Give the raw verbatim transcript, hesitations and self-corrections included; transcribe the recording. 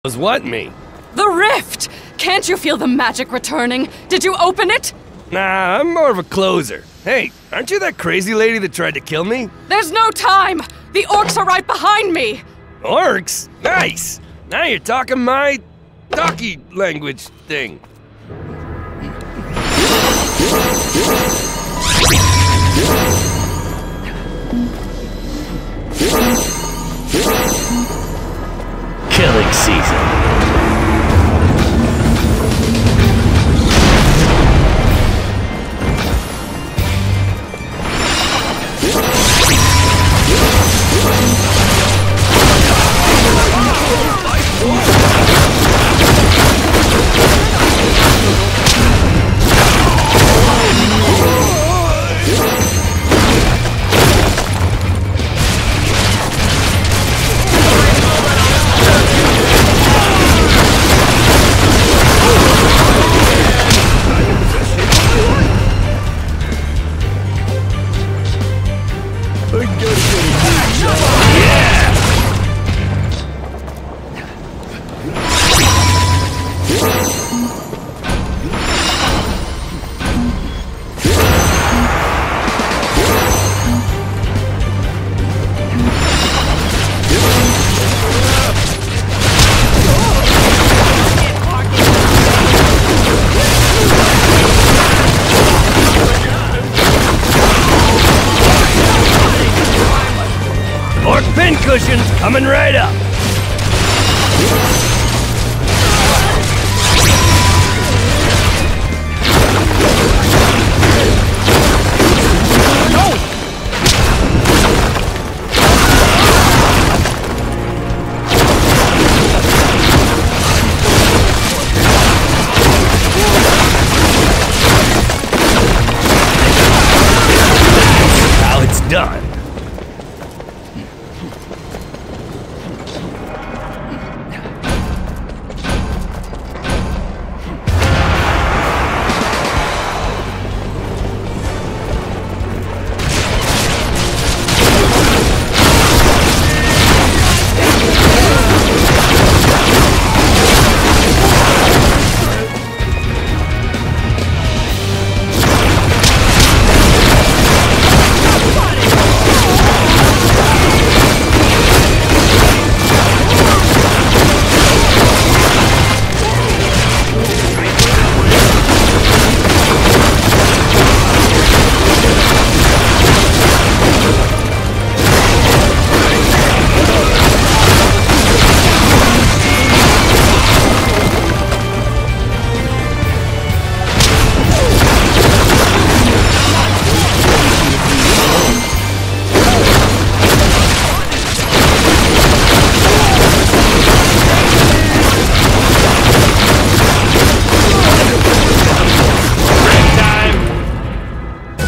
Was what me? The rift! Can't you feel the magic returning? Did you open it? Nah, I'm more of a closer. Hey, aren't you that crazy lady that tried to kill me? There's no time! The orcs are right behind me! Orcs? Nice! Now you're talking my... talkie language thing. Killing season. Orc pincushions coming right up!